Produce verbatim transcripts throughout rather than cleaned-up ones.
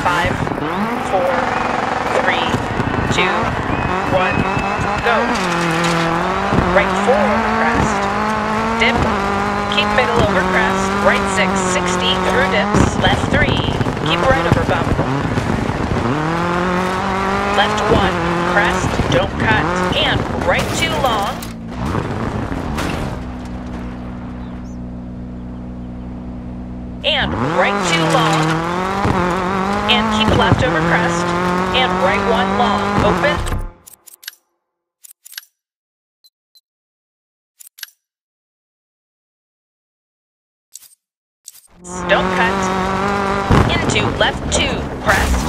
Five, four, three, two, one, go. Right four over crest. Dip. Keep middle over crest. Right six, sixty through dips. Left three. Keep right over bump. Left one, crest, don't cut. And right two long. And right two long. And keep left over crest. And right one long. Open. Don't cut. Into left two, crest.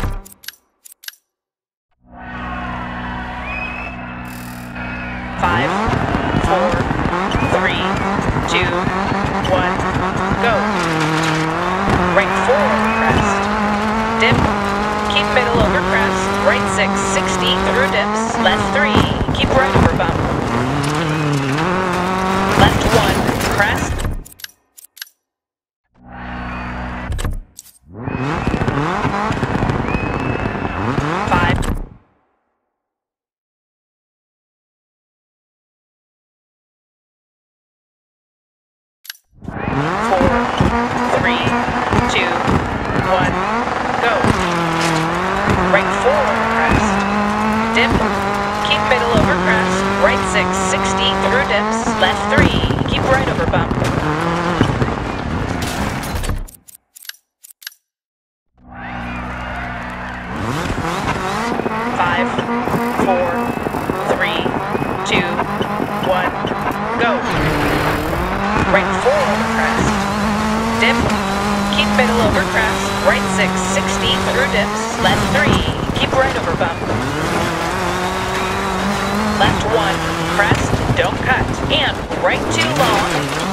Five, four, three, two, one, go. Right four, crest. Dip. Keep middle over crest. Right six, sixty through dips. Left three. Keep right over bump. Left one, crest. Five. Four, three, two, one, go. Right four, crest. Dip. Keep middle over crest. Right six, sixty through dips. Left three. Keep right over bump. Five, four, three, two, one, go. Right four over crest. Dip. Keep middle over crest. Right six, sixty through dips. Left three. Keep right over bump. Left one, crest, don't cut. And right two long.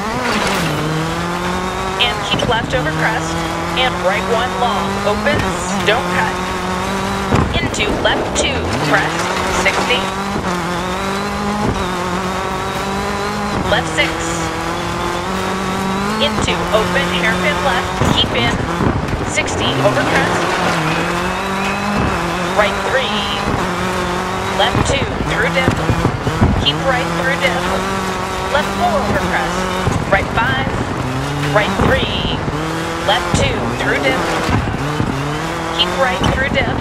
And keep left over crest. And right one long. Opens, don't cut. Into left two, crest, sixty. Left six. Into open, hairpin left, keep in, sixty over crest. Right three. Left two, through dip. Keep right through dip. Left four over crest. Right five. Right three. Left two, through dip. Keep right through dip.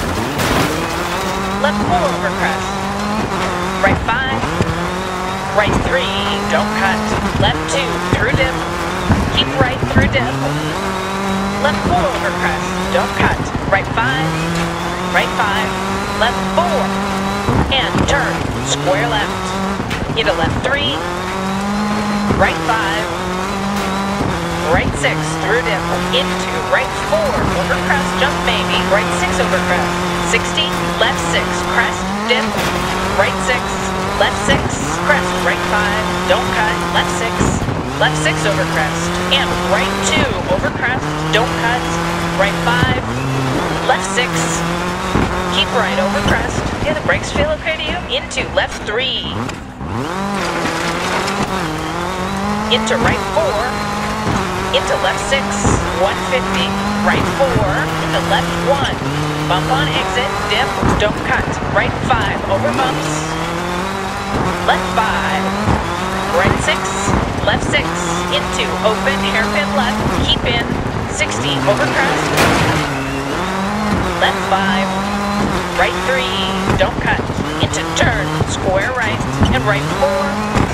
Left four over crest. Right five. Right three, don't cut. Left two, through dip. Keep right through dip. Left four over crest, don't cut. Right five. Right five. Left four. And turn, square left. Into left three. Right five. Right six, through dip. Into right four, over crest, jump maybe. Right six over crest. sixty, left six, crest, dip, right six, left six, crest, right five, don't cut, left six, left six over crest, and right two over crest, don't cut, right five, left six, keep right over crest. Yeah, the brakes feel okay to you? Into left three, into right four, into left six, one fifty, right four, into left one, bump on exit, dip, don't cut, right five, over bumps, left five, right six, left six, into open, hairpin left, keep in, sixty, over crest, left five, right three, don't cut, into turn, square right, and right four,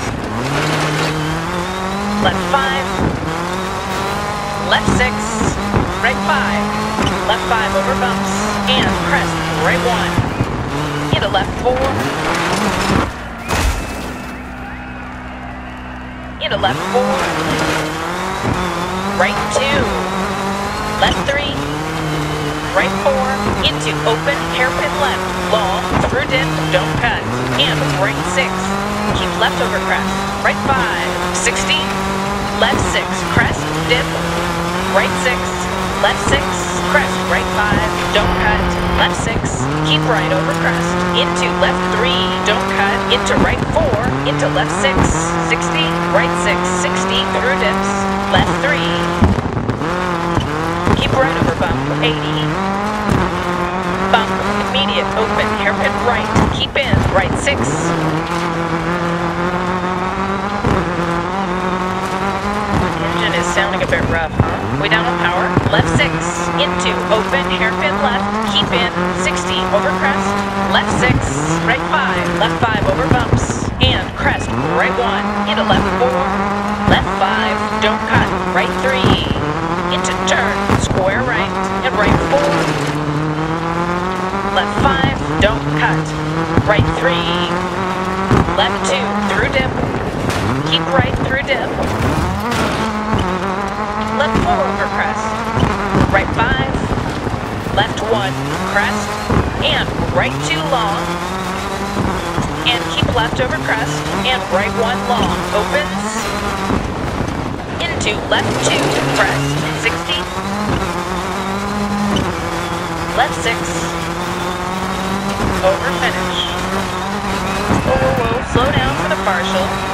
left five, left six, right five, left five over bumps, and crest, right one, into left four, into left four, right two, left three, right four, into open, hairpin left, long, through dip, don't cut, and right six, keep left over crest, right five, sixty, left six, crest, dip, right six, left six, crest, right five, don't cut, left six, keep right over crest, into left three, don't cut, into right four, into left six, sixty, right six, sixty, through dips, left three, keep right over bump, eighty, right six. Engine is sounding a bit rough, huh? Way down on power, left six, into, open, hairpin left, keep in, sixty, over crest, left six, right five, left five, over bumps, and crest, right one, into left four, left five, don't cut, right three, into turn, square right, and right four, left five, don't cut, right three, left two, through dip, keep right through dip, left four over crest, right five, left one, crest, and right two long, and keep left over crest, and right one long, opens, into left two, crest, sixty, left six, over finish. Whoa, whoa, whoa, slow down for the partial.